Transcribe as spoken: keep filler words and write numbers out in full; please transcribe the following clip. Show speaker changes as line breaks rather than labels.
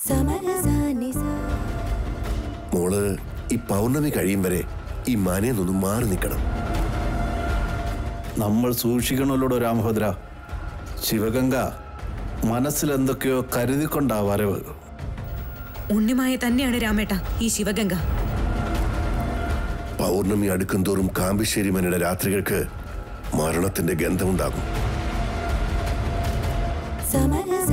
മോള് ഈ പൗർണമി കഴിയും വരെ ഈ മനയിൽ നിന്നും മാറി നിൽക്കണം.
നമ്മൾ സൂക്ഷിക്കണമല്ലോടോ രാമഭദ്ര. ശിവഗംഗ മനസ്സിലെന്തൊക്കെയോ കരുതിക്കൊണ്ടാ വരവ്.
ഉണ്ണിമായ തന്നെയാണ് രാമേട്ട ഈ ശിവഗംഗ.
പൗർണമി അടുക്കും തോറും കാമ്പിശ്ശേരി മനയുടെ രാത്രികൾക്ക് മരണത്തിന്റെ ഗന്ധമുണ്ടാകും.